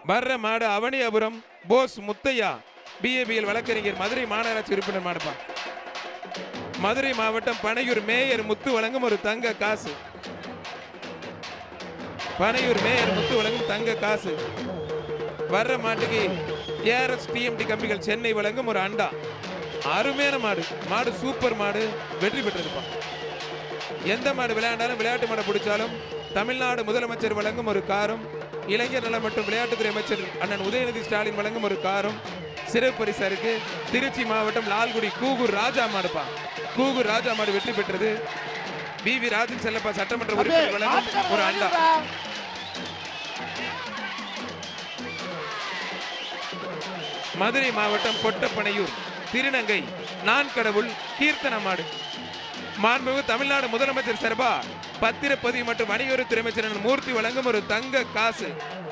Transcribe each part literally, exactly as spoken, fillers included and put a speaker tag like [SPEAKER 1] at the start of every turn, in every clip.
[SPEAKER 1] வர்ற மாடு அவனியாபுரம் போஸ் முத்தையா பிஏபிஎல் வழக்கறிஞர் மதுரை மாநகராட்சி உறுப்பினர் மாடுப்பா. மதுரை மாவட்டம் பனையூர் மேயர் முத்து வழங்கும் ஒரு தங்க காசு. பனையூர் மேயர் முத்து வழங்கும் தங்க காசு. வர்ற மாட்டுக்கு ஏஆர்எஸ் டிஎம்டி கம்பிகள் சென்னை வழங்கும் ஒரு அண்டா. அருமையான மாடு. மாடு சூப்பர் மாடு. வெற்றி பெற்றிருப்பா. எந்த மாடு விளையாண்டாலும் விளையாட்டு மாடு பிடிச்சாலும் தமிழ்நாடு முதலமைச்சர் வழங்கும் ஒரு காரும், இளைஞர் நலம் மற்றும் விளையாட்டுத்துறை அமைச்சர் அண்ணன் உதயநிதி ஸ்டாலின் வழங்கும் ஒரு காரும் சிறப்பு பரிசா இருக்கு. திருச்சி மாவட்டம் லால்குடி கூகூர் ராஜா மாடுப்பா. கூகூர் ராஜா மாடு வெற்றி பெற்றது. பி வி ராஜன் செல்லப்பா சட்டமன்ற உறுப்பினர் வழங்கும் ஒரு அண்டா. மதுரை மாவட்டம் கொட்டப்பனையூர் திருநங்கை நான் கடவுள் கீர்த்தன மாடு. மாண்புமிகு தமிழ்நாடு முதலமைச்சர் சார்பா பத்திரப்பதிவு மற்றும் வணிகத்துறை அமைச்சர் மூர்த்தி வழங்கும் ஒரு தங்க காசு.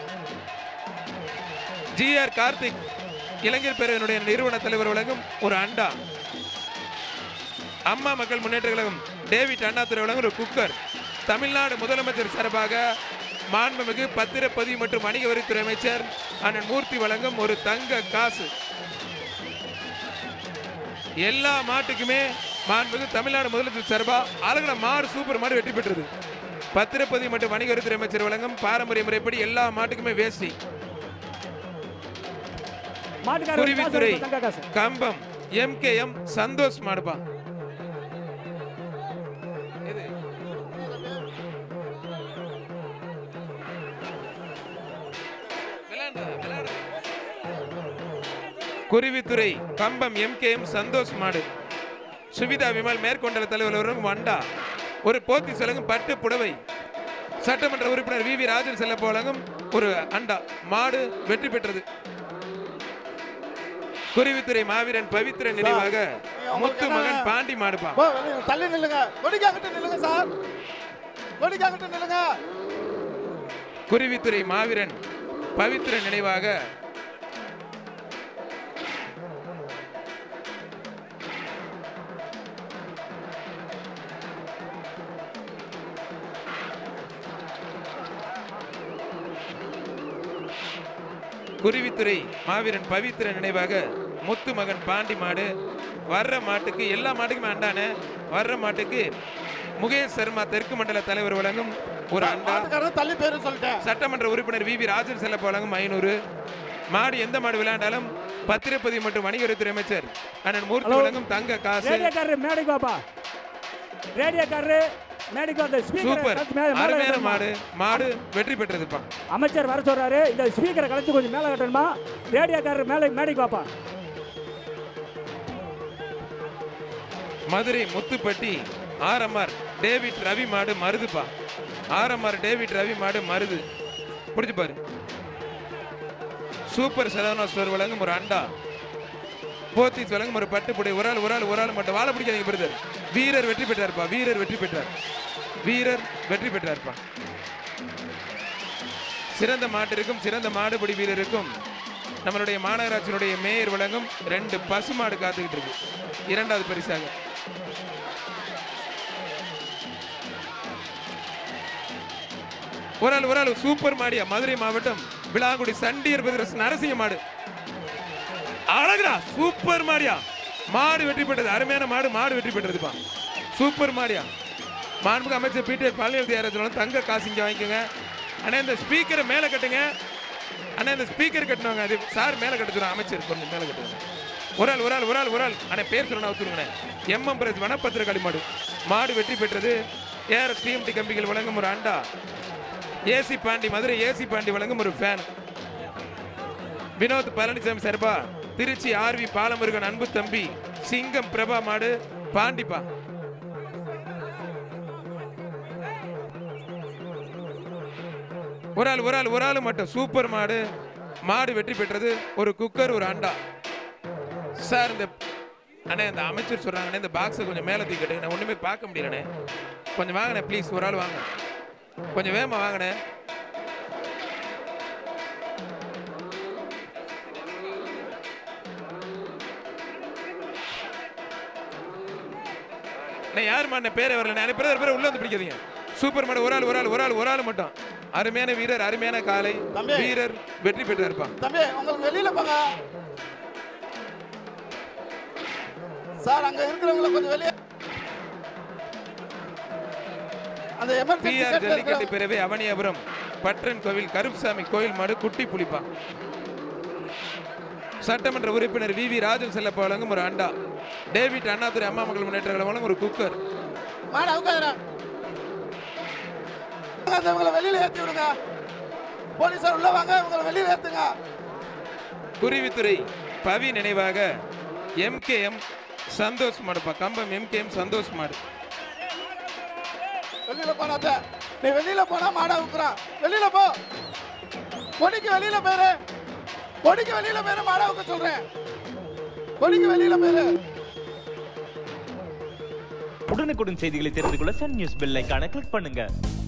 [SPEAKER 1] ஜி ஆர் கார்த்திக் இளைஞர் பேரவையினுடைய நிறுவன தலைவர் வழங்கும் ஒரு அண்டா. அம்மா மக்கள் முன்னேற்ற கழகம் டேவிட் அண்ணாதுரை வழங்கும் ஒரு குக்கர். தமிழ்நாடு முதலமைச்சர் சார்பாக மாண்புமிகு பத்திரப்பதிவு மற்றும் வணிக வரித்துறை அமைச்சர் அண்ணன் மூர்த்தி வழங்கும் ஒரு தங்க காசு. எல்லா மாட்டுக்குமே மாண்புமிகு தமிழ்நாடு முதலமைச்சர் சார்பா அழகான மாடு சூப்பர் மாடு வெற்றி பெற்றது. பத்திரப்பதிவு மற்றும் வணிக வரித்துறை அமைச்சர் வழங்கும் பாரம்பரிய முறைப்படி எல்லா மாட்டுக்குமே வேஷ்டி. Kuruvithurai Kambam M K M Santhosh மாடுபா. Kuruvithurai Kambam M K M Santhosh மாடு. சுவிதா விமல் மேற்கொண்டல தலைவர் வண்டா. ஒரு போத்தி செலங்கும் பட்டு புடவை. சட்டமன்ற உறுப்பினர் வி வி ராஜன் செல்லப்ப வழங்கும் ஒரு அண்டா. மாடு வெற்றி பெற்றது. குருவித்துறை மாவீரன் பவித்திரன் நினைவாக முத்து மகன் பாண்டி மாடுப்பா.
[SPEAKER 2] தள்ளி நில்லுங்க. கொடிக்காகட்ட நில்லுங்க சார். கொடிக்காகட்ட நில்லுங்க.
[SPEAKER 1] குருவித்துறை மாவீரன் பவித்திரன் நினைவாக குருவித்துறை மாவீரன் பவித்திரன் நினைவாக முத்து மகன் பாண்டி மாடு. வர்ற மாட்டுக்கு எல்லா மாட்டுக்குமே அண்டானே. வர்ற மாட்டுக்கு முகேஷ் சர்மா தெற்கு மண்டல தலைவர் வழங்கும் ஒரு அண்டா. சட்டமன்ற உறுப்பினர் வி வி ராஜன் செல்லப்ப வழங்கும் ஐநூறு. மாடு எந்த மாடு விளையாண்டாலும் பத்திரப்பதிவு மற்றும் வணிகத்துறை அமைச்சர் அண்ணன் மூர்த்தி வழங்கும் தங்க காசு. சூப்பர் அருமையான மாடு. மாடு வெற்றி பெற்றதுப்பா.
[SPEAKER 3] அமைச்சர் வர சொல்றாரு. இந்த ஸ்பீக்கரை கலந்து கொஞ்சம் மேல கட்டணுமா? ரேடியோக்காரர் மேல மேடைக்கு வாப்பா.
[SPEAKER 1] மதுரை முத்துப்பட்டி ஆர்எம்ஆர் டேவிட் ரவி மாடு மருதுப்பா. ஆர்எம்ஆர் டேவிட் ரவி மாடு மருது. பிடிச்சு பாரு. சூப்பர் சரவணா ஸ்டோர் வழங்கும் ஒரு அண்டா. போத்தி வழங்கும் ஒரு பட்டுப்புடை. ஒரு ஆள் ஒரு ஆள் ஒரு ஆள் மட்டும் வாழ பிடிக்காதீங்க பிரதர். வீரர் வெற்றி பெற்றார்ப்பா. வீரர் வெற்றி பெற்றார். வீரர் வெற்றி பெற்றார்ப்பா. சிறந்த மாட்டிற்கும் சிறந்த மாடுபிடி வீரருக்கும் நம்மளுடைய மாநகராட்சியினுடைய மேயர் வழங்கும் ரெண்டு பசு மாடு காத்துக்கிட்டு இருக்கு இரண்டாவது பரிசாக. ஒரு ஆள் ஒரு ஆள் சூப்பர் மாடியா. மதுரை மாவட்டம் விளாங்குடி சண்டியர் பிரதர்ஸ் நரசிங்க மாடு. அழகுடா சூப்பர் மாடியா. மாடு வெற்றி பெற்றது. அருமையான மாடு. மாடு வெற்றி பெற்றதுப்பா. சூப்பர் மாடியா. மாண்புமிகு அமைச்சர் பி டி பழனிவேல் தங்க காசு இங்க வாங்கிக்கோங்க. அண்ணா இந்த ஸ்பீக்கரை மேல கட்டுங்க. அண்ணா இந்த ஸ்பீக்கர் கட்டணுங்க. அது சார் மேல கட்டுறோம். அமைச்சர் கொஞ்சம் மேல கட்டுங்க. ஒரு ஆள் ஒரு ஆள் ஒரு ஆள் ஒரு ஆள் அண்ணா பேர் சொல்லணும் ஒத்துருங்க. எம் எம் பிரஸ் வனப்பத்திர களி மாடு. மாடு வெற்றி பெற்றது. ஏஆர்எஸ் டிஎம்டி கம்பிகள் வழங்கும் ஒரு அண்டா. ஏசி பாண்டி மதுரை ஏசி பாண்டி வழங்கும் ஒரு ஃபேன். வினோத் பழனிசாமி சார்பா திருச்சி ஆர்வி பாலமுருகன் அன்பு தம்பி சிங்கம் பிரபா மாடு பாண்டிப்பா. ஒரு ஆள் ஒரு ஆள் ஒரு ஆள் மட்டும் சூப்பர் மாடு. மாடு வெற்றி பெற்றது. ஒரு குக்கர் ஒரு அண்டா. சார் இந்த அண்ணே இந்த அமைச்சர் சொல்றாங்கண்ணே இந்த பாக்ஸை கொஞ்சம் மேலே தூக்கிட்டு நான் ஒண்ணுமே பார்க்க முடியலண்ணே. கொஞ்சம் வாங்கண்ணே ப்ளீஸ். ஒரு ஆள் வாங்க. கொஞ்சம் வேகமா வாங்கண்ணே. யாருமா பேரே வரல. பேர் உள்ள வந்து பிடிக்காதீங்க. சூப்பர் மாடு. ஒரு ஆள் ஒரு ஆள் ஒரு ஆள் ஒரு ஆள் மட்டும் அருமையான வீரர், அருமையான காலை
[SPEAKER 2] தம்பி.
[SPEAKER 1] வீரர் வெற்றி பெற்று இருப்பான்.
[SPEAKER 2] தம்பி உங்களுக்கு வெளியில போங்க சார். அங்க இருக்கிறவங்கள கொஞ்சம் வெளியே அந்த எமர்ஜென்சி
[SPEAKER 1] பிஆர் ஜல்லிக்கட்டு பிறவே அவனியாபுரம் பற்றன் கோவில் கருப்புசாமி கோயில் மாடு குட்டி புலிப்பா. சட்டமன்ற உறுப்பினர் வி வி ராஜன் செல்லப்பா வழங்கும் ஒரு அண்டா. டேவிட் அண்ணாதுரை அம்மா மக்கள் முன்னேற்ற கழகம் வழங்கும் ஒரு குக்கர்.
[SPEAKER 2] மாடு அவுக்காதடா. இவங்களை வெளியில ஏத்தி விடுங்க. போலீசார் உள்ள வாங்க, இவங்களை வெளியில ஏத்துங்க.
[SPEAKER 1] குருவித்துறை பவி நினைவாக எம் கே எம் சந்தோஷ் மாடுப்பா. Kambam M K M Santhosh மாடு.
[SPEAKER 2] வெளியில போனாத நீ வெளியில போனா மாடா ஊக்குறான். வெளியில போ. கொடிக்கு வெளியில பேரு. கொடிக்கு வெளியில பேரு மாடா ஊக்க சொல்றேன். கொடிக்கு வெளியில பேரு.
[SPEAKER 4] உடனுக்குடன் செய்திகளை தெரிந்து கொள்ள சன் நியூஸ் பெல் ஐகானை கிளிக் பண்ணுங்க.